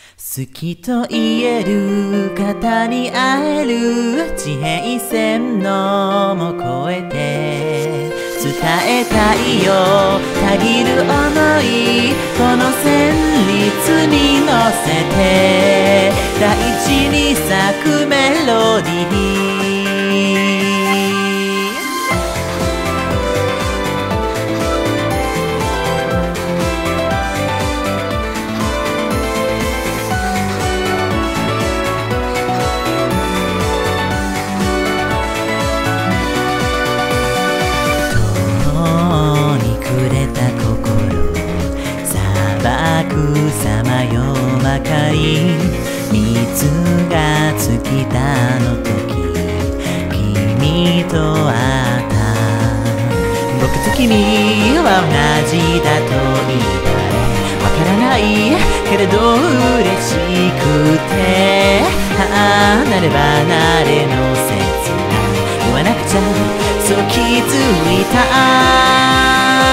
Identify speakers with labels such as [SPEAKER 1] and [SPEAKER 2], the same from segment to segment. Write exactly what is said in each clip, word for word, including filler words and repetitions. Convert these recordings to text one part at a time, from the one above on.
[SPEAKER 1] 好きと言える方に会える地平線のも越えて伝えたいよたぎる想いこの旋律に乗せて大地に咲くメロディーさまよばかり水が尽きたの時君と会った僕と君は同じだと言われわからないけれど嬉しくて離れ離れの切な言わなくちゃそう気づいた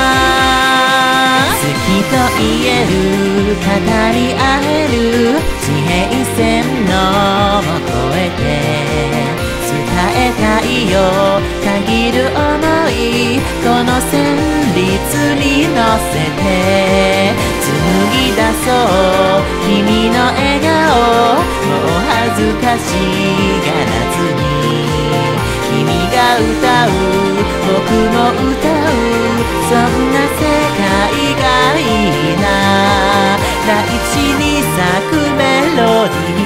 [SPEAKER 1] 好きと言える語り合える地平線のも越えて伝えたいよたぎる想いこの旋律に乗せて紡ぎ出そう君の笑顔もう恥ずかしがらずに君が歌う僕も歌うそんな世界がいいな大地に咲くメロディー